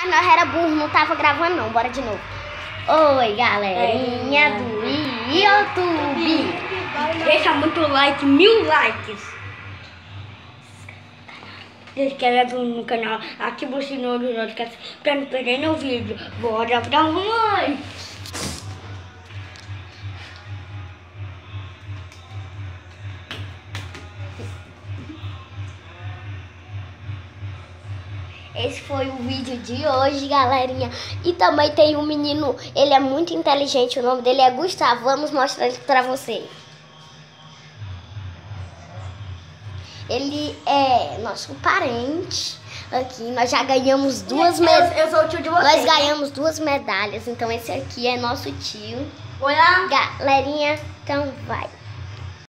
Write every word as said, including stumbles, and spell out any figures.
Nós era burro, não tava gravando não, bora de novo. Oi, galerinha do YouTube. Deixa muito like, mil likes. Se inscreve no canal, ativa o sininho de notificação pra não perder nenhum vídeo. Bora pra mãe! Esse foi o vídeo de hoje, galerinha. E também tem um menino, ele é muito inteligente, o nome dele é Gustavo. Vamos mostrar ele pra vocês. Ele é nosso parente aqui. Nós já ganhamos duas medalhas. Eu, eu sou o tio de vocês. Nós ganhamos duas medalhas. Então esse aqui é nosso tio. Olha. Galerinha, então vai.